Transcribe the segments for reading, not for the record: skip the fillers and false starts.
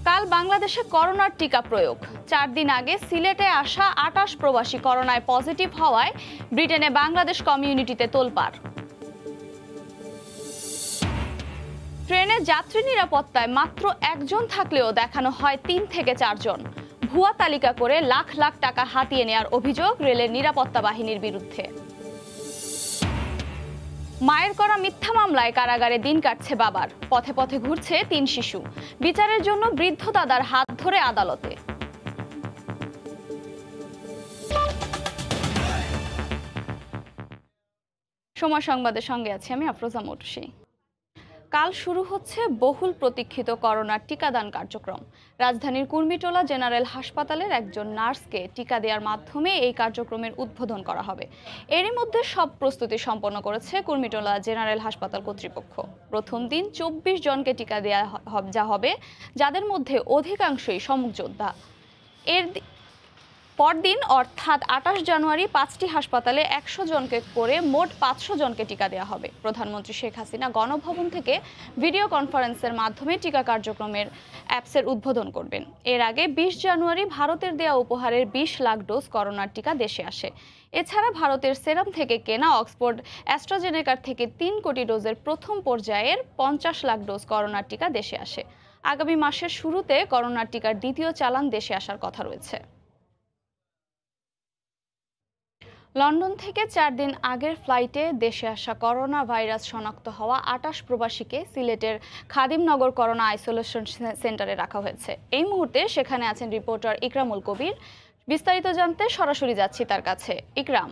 কাল বাংলাদেশে করোনার টিকা প্রয়োগ। 4 দিন আগে সিলেটে আসা 28 প্রবাসী করোনায় পজিটিভ হওয়ায় ব্রিটেনে বাংলাদেশ কমিউনিটিতে তোলপাড়। ট্রেনে যাত্রী নিরাপত্তায় মাত্র একজন থাকলেও দেখানো হয় 3 থেকে 4 জন। ভুয়া তালিকা করে লাখ লাখ টাকা হাতিয়ে নেওয়ার অভিযোগ রেলের নিরাপত্তা বাহিনীর বিরুদ্ধে। মায়ের করা মিথ্যা মামলায় কারাগারে দিন কাটছে বাবার। পথে পথে ঘুরছে 3 শিশু। বিচারের জন্য বৃদ্ধ দাদার হাত ধরে আদালতে। সময় সংবাদের সঙ্গে আছি আমি আফরোজা মৌটুসী। কাল শুরু হচ্ছে বহুল প্রতীক্ষিত করোনার টিকাদান কার্যক্রম। রাজধানীর কুর্মিটোলা জেনারেল হাসপাতালের একজন নার্সকে টিকা দেওয়ার মাধ্যমে এই কার্যক্রমের উদ্বোধন করা হবে। এরই মধ্যে সব প্রস্তুতি সম্পন্ন করেছে কুর্মিটোলা জেনারেল হাসপাতাল কর্তৃপক্ষ। প্রথম দিন 24 জনকে টিকা দেওয়া হবে, যাদের মধ্যে অধিকাংশই সম্মুখযোদ্ধা। এর পরদিন অর্থাৎ 28 জানুয়ারি 5টি হাসপাতালে 100 জনকে করে মোট 500 জনকে টিকা দেওয়া হবে। প্রধানমন্ত্রী শেখ হাসিনা গণভবন থেকে ভিডিও কনফারেন্সের মাধ্যমে টিকা কার্যক্রমের অ্যাপসের উদ্বোধন করবেন। এর আগে 20 জানুয়ারি ভারতের দেয়া উপহারের 20 লাখ ডোজ করোনার টিকা দেশে আসে। এছাড়া ভারতের সেরাম থেকে কেনা অক্সফোর্ড অ্যাস্ট্রাজেনেকার থেকে 3 কোটি ডোজের প্রথম পর্যায়ের 50 লাখ ডোজ করোনার টিকা দেশে আসে। আগামী মাসের শুরুতে করোনার টিকার দ্বিতীয় চালান দেশে আসার কথা রয়েছে। লন্ডন থেকে 4 দিন আগের ফ্লাইটে দেশে আসা করোনা ভাইরাস শনাক্ত হওয়া 28 প্রবাসীকে সিলেটের খাদিমনগর করোনা আইসোলেশন সেন্টারে রাখা হয়েছে। এই মুহূর্তে সেখানে আছেন রিপোর্টার ইকরামুল কবির। বিস্তারিত জানতে সরাসরি যাচ্ছি তার কাছে। ইকরাম।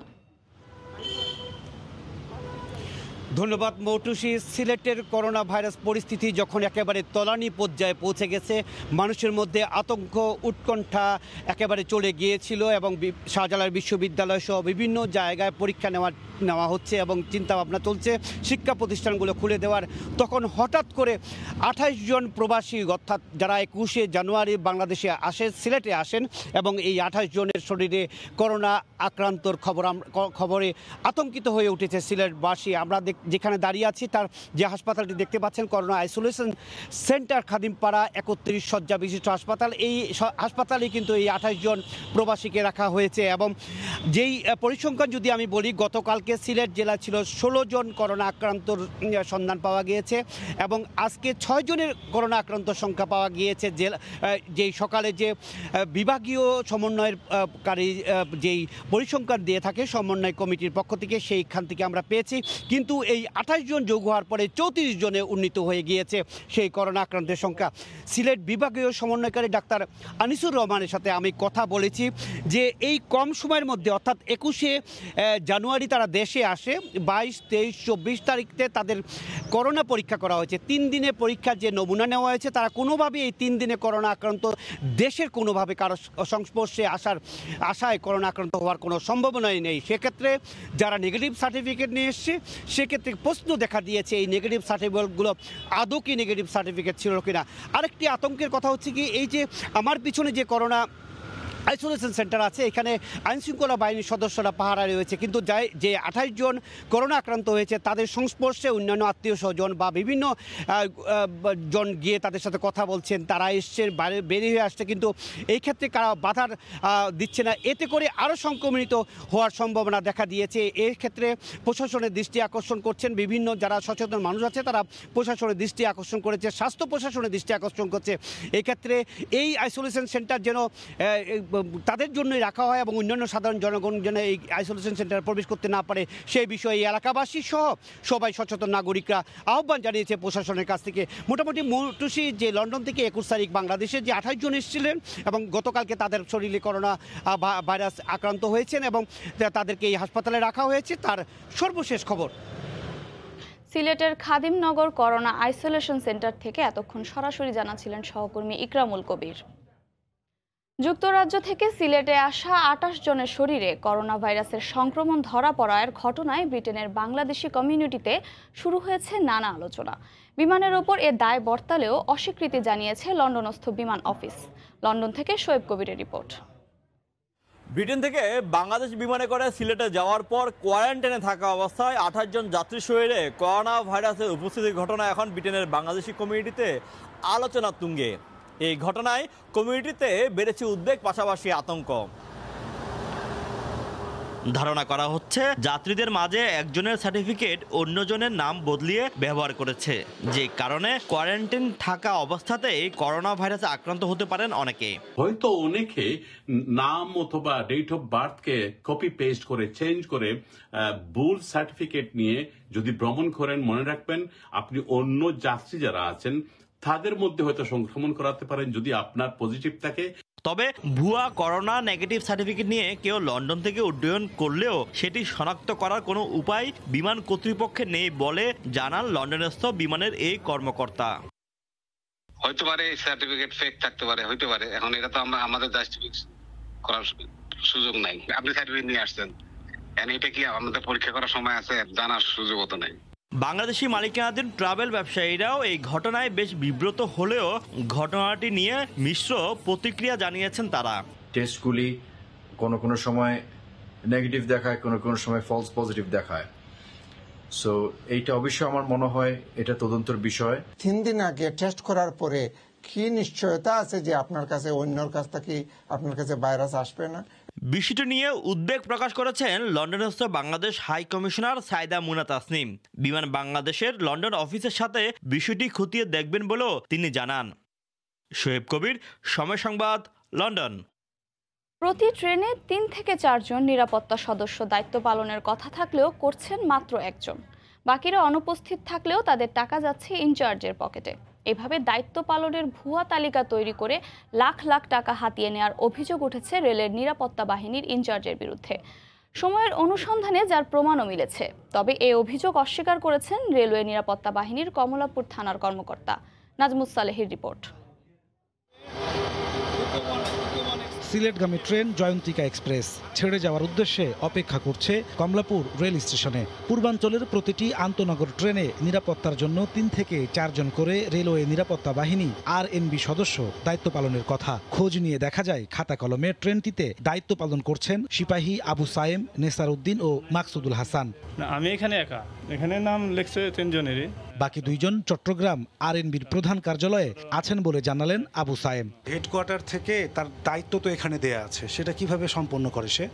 ধন্যবাদ মৌটুসী। সিলেটের করোনা ভাইরাস পরিস্থিতি যখন একেবারে তলানি পর্যায়ে পৌঁছে গেছে, মানুষের মধ্যে আতঙ্ক উৎকণ্ঠা একেবারে চলে গিয়েছিল এবং শাহজালাল বিশ্ববিদ্যালয় সহ বিভিন্ন জায়গায় পরীক্ষা নেওয়া হচ্ছে এবং চিন্তাভাবনা চলছে শিক্ষা প্রতিষ্ঠানগুলো খুলে দেওয়ার। তখন হঠাৎ করে 28 জন প্রবাসী, অর্থাৎ যারা 21শে জানুয়ারি বাংলাদেশে সিলেটে আসেন এবং এই 28 জনের শরীরে করোনা আক্রান্তর খবরে আতঙ্কিত হয়ে উঠেছে সিলেটবাসী। আমরা যেখানে দাঁড়িয়ে আছি তার যে হাসপাতালটি দেখতে পাচ্ছেন করোনা আইসোলেশন সেন্টার খাদিমপাড়া 31 শয্যা বিশিষ্ট হাসপাতাল। এই হাসপাতালে কিন্তু এই 28 জন প্রবাসীকে রাখা হয়েছে এবং যেই পরিসংখ্যান যদি আমি বলি, গতকালকে সিলেট জেলা ছিল 16 জন করোনা আক্রান্তর সন্ধান পাওয়া গিয়েছে এবং আজকে 6 জনের করোনা আক্রান্ত সংখ্যা পাওয়া গিয়েছে। যেই সকালে যে বিভাগীয় সমন্বয়কারী যেই পরিসংখ্যান দিয়ে থাকে সমন্বয় কমিটির পক্ষ থেকে, সেইখান থেকে আমরা পেয়েছি। কিন্তু এই 28 জন যোগ হওয়ার পরে 34 জনে উন্নীত হয়ে গিয়েছে সেই করোনা আক্রান্তের সংখ্যা। সিলেট বিভাগীয় সমন্বয়কারী ডাক্তার আনিসুর রহমানের সাথে আমি কথা বলেছি যে এই কম সময়ের মধ্যে অর্থাৎ 21শে জানুয়ারি তারা দেশে আসে, 22, 23, 24 তারিখে তাদের করোনা পরীক্ষা করা হয়েছে। 3 দিনের পরীক্ষার যে নমুনা নেওয়া হয়েছে, তারা কোনোভাবে এই 3 দিনে করোনা আক্রান্ত দেশের কোনোভাবে কারো সংস্পর্শে আসার আশায় করোনা আক্রান্ত হওয়ার কোনো সম্ভাবনাই নেই। সেক্ষেত্রে যারা নেগেটিভ সার্টিফিকেট নিয়ে এসছে সেক্ষেত্রে প্রশ্ন দেখা দিয়েছে এই নেগেটিভ সার্টিফিকেটগুলো আদৌ কি নেগেটিভ সার্টিফিকেট ছিল কিনা। আরেকটি আতঙ্কের কথা হচ্ছে কি, এই যে আমার পিছনে যে করোনা আইসোলেশন সেন্টার আছে, এখানে আইনশৃঙ্খলা বাহিনীর সদস্যরা পাহারা রয়েছে, কিন্তু যে 28 জন করোনা আক্রান্ত হয়েছে তাদের সংস্পর্শে অন্যান্য আত্মীয় স্বজন বা বিভিন্ন জন গিয়ে তাদের সাথে কথা বলছেন, তারা এসছেন, বেরিয়ে হয়ে আসছে, কিন্তু এই ক্ষেত্রে কারা বাধার দিচ্ছে না। এতে করে আরও সংক্রমিত হওয়ার সম্ভাবনা দেখা দিয়েছে। এই ক্ষেত্রে প্রশাসনের দৃষ্টি আকর্ষণ করছেন বিভিন্ন যারা সচেতন মানুষ আছে, তারা প্রশাসনের দৃষ্টি আকর্ষণ করেছে, স্বাস্থ্য প্রশাসনের দৃষ্টি আকর্ষণ করছে। এই ক্ষেত্রে এই আইসোলেশন সেন্টার যেন তাদের জন্যই রাখা হয় এবং অন্যান্য সাধারণ জনগণ যেন এই আইসোলেশন সেন্টারে প্রবেশ করতে না পারে, সেই বিষয়ে এলাকাবাসী সহ সবাই সচেতন নাগরিকরা আহ্বান জানিয়েছে প্রশাসনের কাছ থেকে। মোটামুটি মৌটুসী যে লন্ডন থেকে 21 তারিখ বাংলাদেশে যে 28 জন এসেছিলেন এবং গতকালকে তাদের শরীরে করোনা ভাইরাস আক্রান্ত হয়েছেন এবং তাদেরকে এই হাসপাতালে রাখা হয়েছে, তার সর্বশেষ খবর। সিলেটের খাদিমনগর করোনা আইসোলেশন সেন্টার থেকে এতক্ষণ সরাসরি জানাচ্ছিলেন সহকর্মী ইকরামুল কবির। যুক্তরাজ্য থেকে সিলেটে আসা 28 জনের শরীরে করোনা ভাইরাসের সংক্রমণ ধরা পড়ার ঘটনায় ব্রিটেনের বাংলাদেশি কমিউনিটিতে শুরু হয়েছে নানা আলোচনা। বিমানের ওপর এ দায় বর্তালেও অস্বীকৃতি জানিয়েছে লন্ডনস্থ বিমান অফিস। লন্ডন থেকে শোয়েব কবিরের রিপোর্ট। ব্রিটেন থেকে বাংলাদেশ বিমানে করে সিলেটে যাওয়ার পর কোয়ারেন্টাইনে থাকা অবস্থায় 28 জন যাত্রী শরীরে করোনা ভাইরাসের উপস্থিতির ঘটনা এখন ব্রিটেনের বাংলাদেশি কমিউনিটিতে আলোচনার তুঙ্গে। এই ঘটনায় কমিউনিটিতে বেড়েছে উদ্বেগ, পাশাপাশি আতঙ্ক। ধারণা করা হচ্ছে যাত্রীদের মাঝে একজনের সার্টিফিকেট অন্যজনের নাম বদলিয়ে ব্যবহার করেছে, যে কারণে কোয়ারেন্টাইন থাকা অবস্থাতেই করোনা ভাইরাসে আক্রান্ত হতে পারেন অনেকে। হয়তো অনেকে নাম অথবা ডেট অফ বার্থকে কপি পেস্ট করে চেঞ্জ করে ভুল সার্টিফিকেট নিয়ে যদি ভ্রমণ করেন, মনে রাখবেন আপনি অন্য যাত্রী যারা আছেন তাদের মধ্যে হয়তো সংক্রমণ করাতে পারেন যদি আপনার পজিটিভ থাকে। তবে ভুয়া করোনা নেগেটিভ সার্টিফিকেট নিয়ে কেউ লন্ডন থেকে উড্ডয়ন করলেও সেটি শনাক্ত করার কোনো উপায় বিমান কর্তৃপক্ষের নেই বলে জানান লন্ডনস্থ বিমানের এই কর্মকর্তা। হইতে পারে সার্টিফিকেট ফেক থাকতে পারে, হইতে পারে। এখন এটা তো আমাদের জাস্টিফিক করার সুযোগ নাই। আপনি সার্টিফিকেট নিয়ে আসছেন, এটা কি আমাদের পরীক্ষা করার সময় আছে? জানার সুযোগও তো নাই। বাংলাদেশি মালিকানাধীন ট্রাভেল ব্যবসায়ীরাও এই ঘটনায় বেশ বিব্রত হলেও ঘটনাটি নিয়ে মিশ্র প্রতিক্রিয়া জানিয়েছেন তারা। টেস্টগুলি কোনো সময় নেগেটিভ দেখায়, কোনো সময় ফলস পজিটিভ দেখায়। সো এইটা অবশ্যই আমার মনে হয় এটা তদন্তের বিষয়। 3 দিন আগে টেস্ট করার পরে কি নিশ্চয়তা আছে যে আপনার কাছে অন্যর কাছ থেকে আপনার কাছে ভাইরাস আসবে না? বিষয়টি নিয়ে উদ্বেগ প্রকাশ করেছেন লন্ডনস্থ বাংলাদেশ হাই কমিশনার সাইদা মুনা তাসনিম। বিমান বাংলাদেশের লন্ডন অফিসের সাথে বিষয়টি খতিয়ে দেখবেন বলেও তিনি জানান। শোয়েব কবির, সময় সংবাদ, লন্ডন। প্রতি ট্রেনে 3 থেকে 4 জন নিরাপত্তা সদস্য দায়িত্ব পালনের কথা থাকলেও করছেন মাত্র একজন। বাকিরা অনুপস্থিত থাকলেও তাদের টাকা যাচ্ছে ইনচার্জের পকেটে। এভাবে দায়িত্ব পালনের ভুয়া তালিকা তৈরি করে লাখ লাখ টাকা হাতিয়ে নেওয়ার অভিযোগ উঠেছে রেলের নিরাপত্তা বাহিনীর ইনচার্জের বিরুদ্ধে। সময়ের অনুসন্ধানে যার প্রমাণও মিলেছে। তবে এই অভিযোগ অস্বীকার করেছেন রেলওয়ে নিরাপত্তা বাহিনীর কমলাপুর থানার কর্মকর্তা। নাজমুস সালেহির রিপোর্ট। সিলেটগামী ট্রেন জয়ন্তিকা এক্সপ্রেস ছেড়ে যাওয়ার উদ্দেশ্যে অপেক্ষা করছে কমলাপুর রেল স্টেশনে। পূর্বাঞ্চলের প্রতিটি আন্তনগর ট্রেনে নিরাপত্তার জন্য 3 থেকে 4 জন করে রেলওয়ে নিরাপত্তা বাহিনী RNB সদস্য দায়িত্ব পালনের কথা। খোঁজ নিয়ে দেখা যায় খাতা কলমে ট্রেনটিতে দায়িত্ব পালন করছেন সিপাহী আবু সায়েম, নেসার উদ্দিন ও মাকসুদুল হাসান। আমি এখানে একা, এখানে নাম লেখছে 3 জনেরই। বাকি 2 জন চট্টগ্রাম RNBর প্রধান কার্যালয়ে আছেন বলে জানালেন আবু সায়েম। হেডকোয়ার্টার থেকে তার দায়িত্ব তো এখানে দেয়া আছে, সেটা কিভাবে সম্পন্ন করে সে?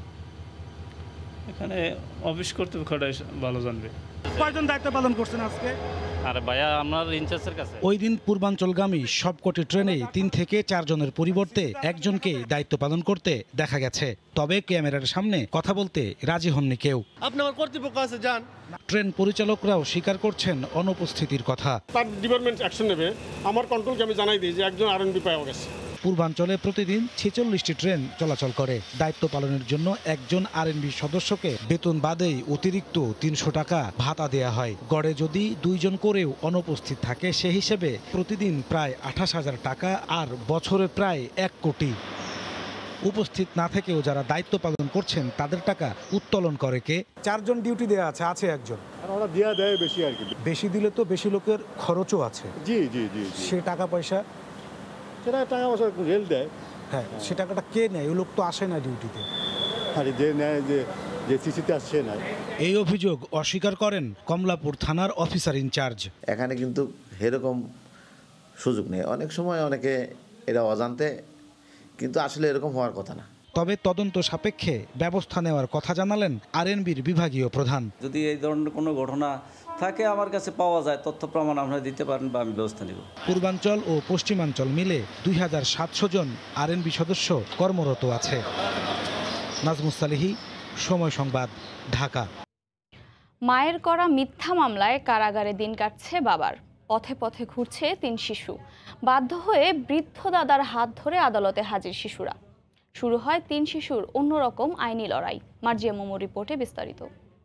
এখানে অফিস কর্তৃপক্ষটাই ভালো জানবে। কয়জন দায়িত্ব পালন করছেন আজকে? আরে ভাইয়া, আপনার ইনচার্জের কাছে। ওই দিন পূর্বাঞ্চলগামী সবকটি ট্রেনে 3 থেকে 4 জনের পরিবর্তে একজনকে দায়িত্ব পালন করতে দেখা গেছে। তবে ক্যামেরার সামনে কথা বলতে রাজি হননি কেউ। আপনি আমার কর্তৃপক্ষ আছে, যান। ট্রেন পরিচালকরাও স্বীকার করছেন অনুপস্থিতির কথা। তার ডিপার্টমেন্ট অ্যাকশন নেবে। আমার কন্ট্রোলকে আমি জানাই দিই যে একজন RNB পাওয়া গেছে। পূর্বাঞ্চলে প্রতিদিন 46টি ট্রেন চলাচল করে। দায়িত্ব পালনের জন্য একজন RNB সদস্যকে বেতন বাদেই অতিরিক্ত 300 টাকা ভাতা দেয়া হয়। গড়ে যদি 2 জন করেও অনুপস্থিত থাকে, সে হিসেবে প্রতিদিন প্রায় 28,000 টাকা, আর বছরে প্রায় 1 কোটি। উপস্থিত না থেকেও যারা দায়িত্ব পালন করছেন তাদের টাকা উত্তোলন করে কে? 4 জন ডিউটি দেয়া আছে একজন। আর ওরা দেয়া দেয় বেশি আর কি। বেশি দিলে তো বেশি লোকের খরচও আছে। জি জি জি। সে টাকা পয়সা, সেটা টাকা পয়সা রেল দেয়। হ্যাঁ, সে টাকাটা কে নেয়? ওই লোক তো আসে না ডিউটিতে। আরে যে নেয়, যে সিসিতে আসছে না। এই অভিযোগ অস্বীকার করেন কমলাপুর থানার অফিসার ইনচার্জ। এখানে কিন্তু এরকম সুযোগ নেই। অনেক সময় অনেকে এরা অজান্তে, কিন্তু আসলে এরকম হওয়ার কথা না। তবে তদন্ত সাপেক্ষে ব্যবস্থা নেওয়ার কথা জানালেন RNBর বিভাগীয় প্রধান। যদি এই ধরনের কোনো ঘটনা থাকে আমার কাছে পাওয়া যায়, তথ্য প্রমাণ আপনারা দিতে পারেন বা আমি ব্যবস্থা নেব। পূর্বাঞ্চল ও পশ্চিমাঞ্চল মিলে 2700 জন RNB সদস্য কর্মরত আছে। নাজমুস সালেহি, সময় সংবাদ, ঢাকা। মায়ের করা মিথ্যা মামলায় কারাগারে দিন কাটছে বাবার। পথে পথে ঘুরছে 3 শিশু। বাধ্য হয়ে বৃদ্ধ দাদার হাত ধরে আদালতে হাজির শিশুরা। শুরু হয় 3 শিশুর অন্যরকম আইনি লড়াই। মার্জিয়া মোমোর রিপোর্টে বিস্তারিত।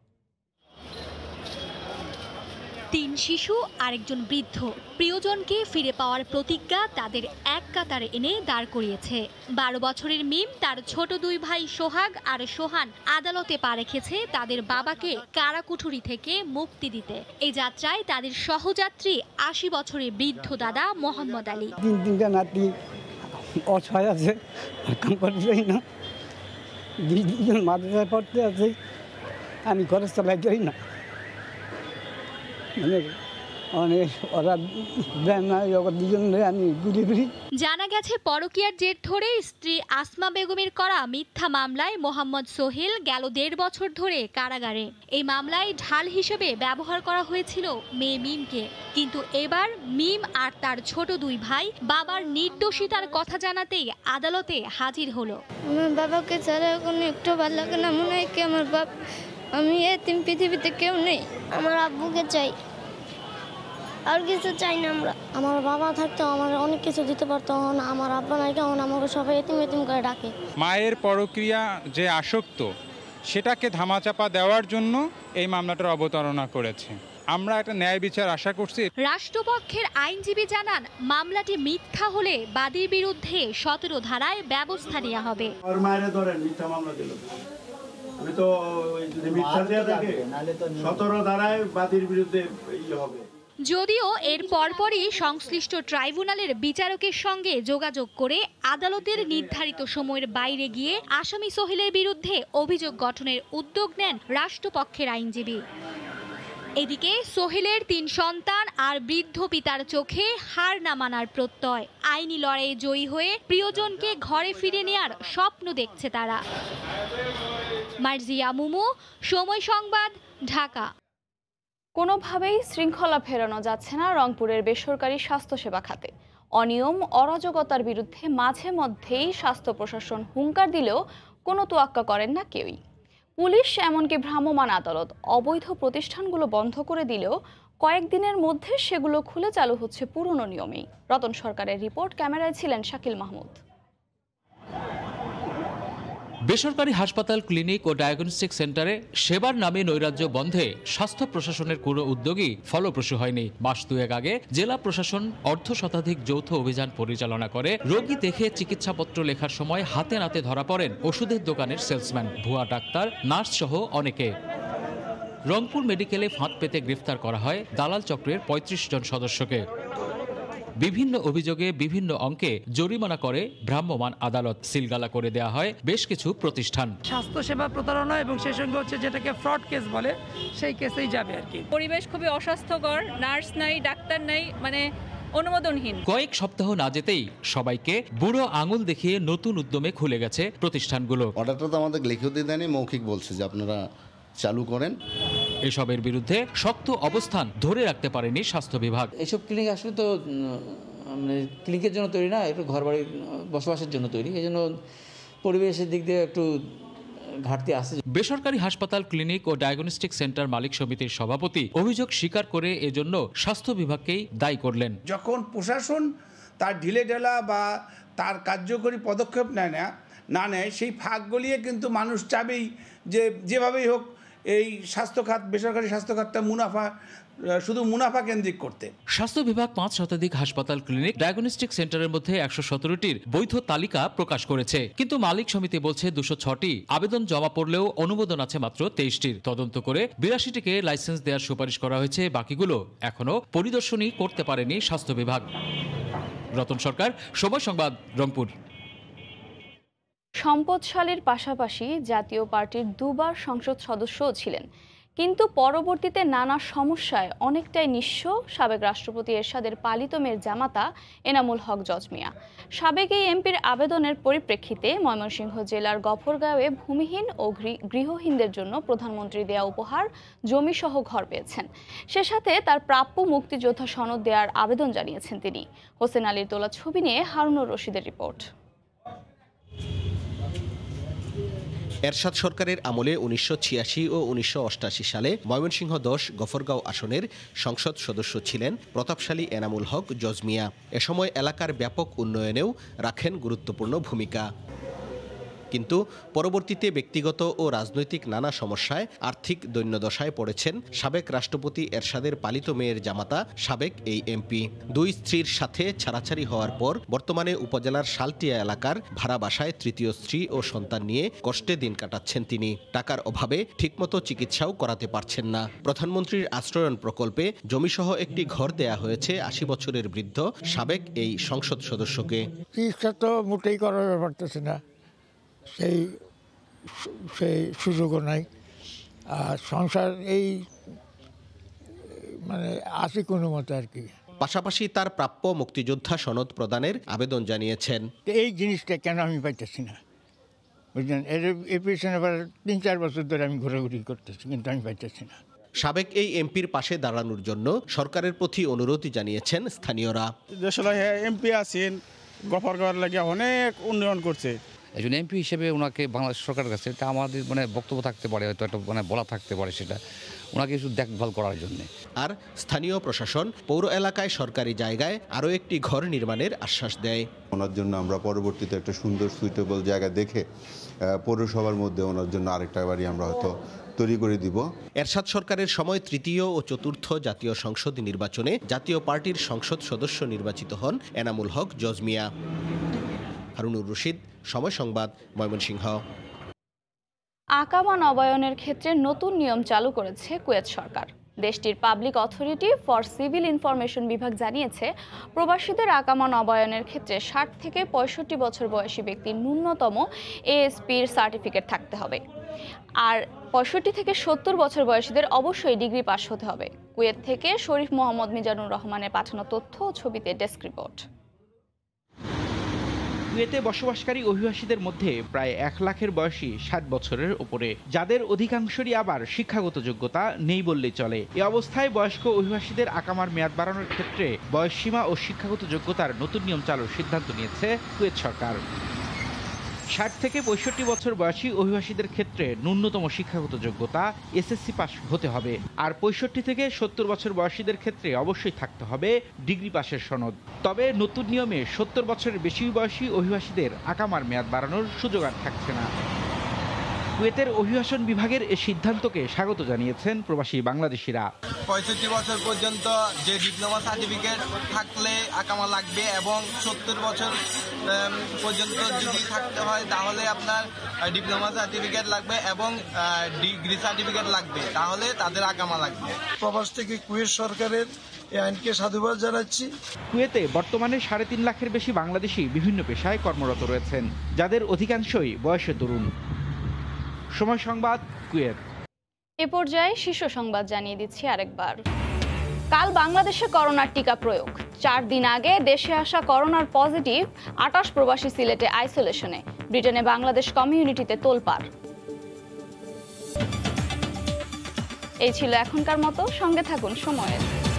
3 শিশু আরেকজন বৃদ্ধ প্রিয়জনকে ফিরে পাওয়ার প্রতিজ্ঞা তাদের এক কাতারে এনে দাঁড় করিয়েছে। 12 বছরের মিম, তার ছোট 2 ভাই সোহাগ আর সোহান আদালতে পা রেখেছে তাদের বাবাকে কারাকুঠুরি থেকে মুক্তি দিতে। এই যাত্রায় তাদের সহযাত্রী 80 বছরের বৃদ্ধ দাদা মোহাম্মদ আলী। 3 নাতি অসহায় আছে, কাম করতেই না। 2 জন মাদ্রাসায় পড়তে আছে, আমি খরচ চালাই যাই না। মানে অনেক ওরা দেন না, দুজন আমি ঘুরে ফিরি। জানা গেছে পরকীয়ার জের ধরে স্ত্রী আসমা বেগমের করা মিথ্যা মামলায় মোহাম্মদ সোহেল গেল 1.5 বছর ধরে কারাগারে। এই মামলায় ঢাল হিসেবে ব্যবহার করা হয়েছিল মেয়ে মিমকে, কিন্তু এবার মিম আর তার ছোট 2 ভাই বাবার নির্দোষিতার কথা জানাতেই আদালতে হাজির হলো। আমার বাবাকে ছাড়া এখন একটু ভালো লাগে না, মনে হয় কি আমার বাপ, আমি এতিম, পৃথিবীতে কেউ নেই। আমার আব্বুকে চাই, আর কিছু চাই না আমরা। আমার বাবা থাকতো আমার অনেক কিছু দিতে পারতো, আমার আব্বা নাই, কেমন আমাকে সবাই এতিম এতিম করে ডাকে। মায়ের পরক্রিয়া যে আসক্ত সেটাকে ধামাচাপা দেওয়ার জন্য এই মামলাটার অবতারণা করেছে। আমরা একটা ন্যায় বিচার আশা করছি। রাষ্ট্রপক্ষের আইনজীবী জানান, মামলাটি মিথ্যা হলে বাদীর বিরুদ্ধে 17 ধারায় ব্যবস্থা নেওয়া হবে। ওর মায়ের ধরেন মিথ্যা মামলা দিল, আমি তো যদি মিথ্যা দেয়া থাকে 17 ধারায় বাদীর বিরুদ্ধে হবে। যদিও এর পরপরই সংশ্লিষ্ট ট্রাইব্যুনালের বিচারকের সঙ্গে যোগাযোগ করে আদালতের নির্ধারিত সময়ের বাইরে গিয়ে আসামি সোহেলের বিরুদ্ধে অভিযোগ গঠনের উদ্যোগ নেন রাষ্ট্রপক্ষের আইনজীবী। এদিকে সোহেলের 3 সন্তান আর বৃদ্ধ পিতার চোখে হার না মানার প্রত্যয়। আইনি লড়াইয়ে জয়ী হয়ে প্রিয়জনকে ঘরে ফিরে নেয়ার স্বপ্ন দেখছে তারা। মার্জিয়া মুমু, সময় সংবাদ, ঢাকা। কোনোভাবেই শৃঙ্খলা ফেরানো যাচ্ছে না রংপুরের বেসরকারি স্বাস্থ্যসেবা খাতে। অনিয়ম, অরাজকতার বিরুদ্ধে মাঝে মধ্যেই স্বাস্থ্য প্রশাসন হুঙ্কার দিলেও কোনো তোয়াক্কা করেন না কেউই। পুলিশ, এমনকি ভ্রাম্যমাণ আদালত অবৈধ প্রতিষ্ঠানগুলো বন্ধ করে দিলেও কয়েকদিনের মধ্যে সেগুলো খুলে চালু হচ্ছে পুরনো নিয়মেই। রতন সরকারের রিপোর্ট, ক্যামেরায় ছিলেন শাকিল মাহমুদ। বেসরকারি হাসপাতাল, ক্লিনিক ও ডায়াগনস্টিক সেন্টারে সেবার নামে নৈরাজ্য বন্ধে স্বাস্থ্য প্রশাসনের কোনো উদ্যোগই ফলপ্রসূ হয়নি। মাস 2 আগে জেলা প্রশাসন অর্ধশতাধিক যৌথ অভিযান পরিচালনা করে রোগী দেখে চিকিৎসাপত্র লেখার সময় হাতে নাতে ধরা পড়েন ওষুধের দোকানের সেলসম্যান, ভুয়া ডাক্তার, নার্স সহ অনেকে। রংপুর মেডিকেলে ফাঁদ পেতে গ্রেফতার করা হয় দালাল চক্রের 35 জন সদস্যকে। বিভিন্ন অভিযোগে বিভিন্ন অঙ্কে জরিমানা করে ভ্রাম্যমাণ আদালত। সিলগালা করে দেয়া হয় বেশ কিছু প্রতিষ্ঠান। স্বাস্থ্যসেবা প্রতারণা এবং সেই সঙ্গে হচ্ছে যেটাকে ফ্রড কেস বলে, সেই কেসেই যাবে আর কি। পরিবেশ খুবই অস্বাস্থ্যকর, নার্স নাই, ডাক্তার নাই, মানে অনুমোদনহীন। কয়েক সপ্তাহ না যেতেই সবাইকে বুড়ো আঙুল দেখিয়ে নতুন উদ্যমে খুলে গেছে প্রতিষ্ঠানগুলো। অর্ডারটা তো আমাদের লিখিত দেয়নি, মৌখিক বলছে যে আপনারা চালু করেন। এসবের বিরুদ্ধে শক্ত অবস্থান ধরে রাখতে পারেনি স্বাস্থ্য বিভাগ। এসব ক্লিনিক আসলে তো ক্লিনিকের জন্য তৈরি না, একটু ঘরবাড়ির বসবাসের জন্য তৈরি, এই জন্য পরিবেশের দিক দিয়ে একটু ঘাটতি আছে। বেসরকারি হাসপাতাল, ক্লিনিক ও ডায়াগনস্টিক সেন্টার মালিক সমিতির সভাপতি অভিযোগ স্বীকার করে এজন্য স্বাস্থ্য বিভাগকেই দায়ী করলেন। যখন প্রশাসন তার ঢিলেঢালা বা তার কার্যকরী পদক্ষেপ না নেয়, সেই ফাঁক গলিয়ে কিন্তু মানুষ চাবেই যে যেভাবেই হোক এই স্বাস্থ্যখাত, বেসরকারি স্বাস্থ্যখাতটা শুধু মুনাফা কেন্দ্রিক করতে। স্বাস্থ্য বিভাগ 5 শতাধিক হাসপাতাল, ক্লিনিক, ডায়াগনস্টিক সেন্টারের মধ্যে 117টির বৈধ তালিকা প্রকাশ করেছে, কিন্তু মালিক সমিতি বলছে 206টি আবেদন জমা পড়লেও অনুমোদন আছে মাত্র 23টির। তদন্ত করে 82টিকে লাইসেন্স দেওয়ার সুপারিশ করা হয়েছে, বাকিগুলো এখনো পরিদর্শনই করতে পারেনি স্বাস্থ্য বিভাগ। রতন সরকার, সময় সংবাদ, রংপুর। সম্পদশালীর পাশাপাশি জাতীয় পার্টির 2 বার সংসদ সদস্যও ছিলেন, কিন্তু পরবর্তীতে নানা সমস্যায় অনেকটাই নিঃস্ব সাবেক রাষ্ট্রপতি এরশাদের পালিত মেয়ের জামাতা এনামুল হক জজমিয়া। সাবেক এই এমপির আবেদনের পরিপ্রেক্ষিতে ময়মনসিংহ জেলার গফরগাঁওয়ে ভূমিহীন ও গৃহহীনদের জন্য প্রধানমন্ত্রী দেয়া উপহার জমিসহ ঘর পেয়েছেন। সে সাথে তার প্রাপ্য মুক্তিযোদ্ধা সনদ দেওয়ার আবেদন জানিয়েছেন তিনি। হোসেন আলীর তোলা ছবি নিয়ে হারুনুর রশিদের রিপোর্ট। এরশাদ সরকারের আমলে 1986 ও 1988 সালে ময়মনসিংহ 10 গফরগাঁও আসনের সংসদ সদস্য ছিলেন প্রতাপশালী এনামুল হক জজমিয়া। এ সময় এলাকার ব্যাপক উন্নয়নেও রাখেন গুরুত্বপূর্ণ ভূমিকা। কিন্তু পরবর্তীতে ব্যক্তিগত ও রাজনৈতিক নানা সমস্যায় আর্থিক দৈন্যদশায় পড়েছেন সাবেক রাষ্ট্রপতি এরশাদের পালিত মেয়ের জামাতা সাবেক এই এমপি। 2 স্ত্রীর সাথে ছাড়াছাড়ি হওয়ার পর বর্তমানে উপজেলার শালটিয়া এলাকার ভাড়া বাসায় 3য় স্ত্রী ও সন্তান নিয়ে কষ্টে দিন কাটাচ্ছেন তিনি। টাকার অভাবে ঠিকমতো চিকিৎসাও করাতে পারছেন না। প্রধানমন্ত্রীর আশ্রয়ন প্রকল্পে জমিসহ একটি ঘর দেয়া হয়েছে 80 বছরের বৃদ্ধ সাবেক এই সংসদ সদস্যকে। চিকিৎসা তো মোটেই করাতে পারতেছে না, সেই সুযোগও নাই। আর সংসার এই মানে আসি কোনো মতো আর কি। পাশাপাশি তার প্রাপ্য মুক্তিযোদ্ধা সনদ প্রদানের আবেদন জানিয়েছেন। এই জিনিসটা কেন আমি পাইতেছি না, বুঝলেন? এর পিছনে আবার 3-4 বছর ধরে আমি ঘোরাঘুরি করতেছি, কিন্তু আমি পাইতেছি না। সাবেক এই এমপির পাশে দাঁড়ানোর জন্য সরকারের প্রতি অনুরোধ জানিয়েছেন স্থানীয়রা। দেশে এমপি আছেন, গফরগাঁওয়ের লাগে অনেক উন্নয়ন করছে। একজন এমপি হিসেবে ওনাকে বাংলাদেশ সরকারের কাছে এটা আমাদের মানে বক্তব্য থাকতে পারে, হয়তো একটা মানে বলা থাকতে পারে, সেটা ওনাকে শুধু দেখভাল করার জন্য। আর স্থানীয় প্রশাসন পৌর এলাকায় সরকারি জায়গায় আরও একটি ঘর নির্মাণের আশ্বাস দেয়। ওনার জন্য আমরা পরবর্তীতে একটা সুন্দর সুইটেবল জায়গা দেখে পৌরসভার মধ্যে ওনার জন্য আরেকটা বাড়ি আমরা হয়তো তৈরি করে দিব। এরশাদ সরকারের সময় তৃতীয় ও চতুর্থ জাতীয় সংসদ নির্বাচনে জাতীয় পার্টির সংসদ সদস্য নির্বাচিত হন এনামুল হক জজমিয়া। হারুনুর রশিদ, সময় সংবাদ, ময়মনসিংহ। আকামা নবায়নের ক্ষেত্রে নতুন নিয়ম চালু করেছে কুয়েত সরকার। দেশটির public authority for civil information বিভাগ জানিয়েছে, প্রবাসীদের আকামা নবায়নের ক্ষেত্রে 60 থেকে 65 বছর বয়সী ব্যক্তির ন্যূনতম এএসপির সার্টিফিকেট থাকতে হবে, আর 65 থেকে 70 বছর বয়সীদের অবশ্যই ডিগ্রি পাস হতে হবে। কুয়েত থেকে শরীফ মোহাম্মদ মিজানুর রহমানের পাঠানো তথ্য ও ছবিতে ডেস্ক রিপোর্ট। কুয়েতে বসবাসকারী অভিবাসীদের মধ্যে প্রায় 1 লাখের বয়সী 60 বছরের উপরে, যাদের অধিকাংশেরই আবার শিক্ষাগত যোগ্যতা নেই বললেই চলে। এ অবস্থায় বয়স্ক অভিবাসীদের আকামার মেয়াদ বাড়ানোর ক্ষেত্রে বয়সসীমা ও শিক্ষাগত যোগ্যতার নতুন নিয়ম চালুর সিদ্ধান্ত নিয়েছে কুয়েত সরকার। 60 থেকে 65 বছর বয়সী অভিবাসীদের ক্ষেত্রে ন্যূনতম শিক্ষাগত যোগ্যতা এসএসসি পাস হতে হবে, আর 65 থেকে 70 বছর বয়সীদের ক্ষেত্রে অবশ্যই থাকতে হবে ডিগ্রি পাসের সনদ। তবে নতুন নিয়মে 70 বছরের বেশি বয়সী অভিবাসীদের আকামার মেয়াদ বাড়ানোর সুযোগ আর থাকছে না। কুয়েতের অভিবাসন বিভাগের এই সিদ্ধান্তকে স্বাগত জানিয়েছেন প্রবাসী বাংলাদেশিরা। 65 বছর পর্যন্ত যে ডিপ্লোমা সার্টিফিকেট থাকলে আকামা লাগবে, এবং 70 বছর পর্যন্ত যদি থাকতে হয় তাহলে আপনার ডিপ্লোমা সার্টিফিকেট লাগবে এবং ডিগ্রি সার্টিফিকেট লাগবে, তাহলে তাদের আকামা লাগবে। প্রবাস থেকে কুয়েত সরকারের এই আইনকে সাধুবাদ জানাচ্ছি। কুয়েতে বর্তমানে 3.5 লাখের বেশি বাংলাদেশি বিভিন্ন পেশায় কর্মরত রয়েছেন, যাদের অধিকাংশই বয়সে তরুণ। সময় সংবাদ, কুয়েত। এ পর্যায়ে শীর্ষ সংবাদ জানিয়ে দিচ্ছি আরেকবার। কাল বাংলাদেশে করোনার টিকা প্রয়োগ। 4 দিন আগে দেশে আসা করোনার পজিটিভ 28 প্রবাসী সিলেটে আইসোলেশনে। ব্রিটেনে বাংলাদেশ কমিউনিটিতে তোলপাড়। এই ছিল এখনকার মতো, সঙ্গে থাকুন সময়ের।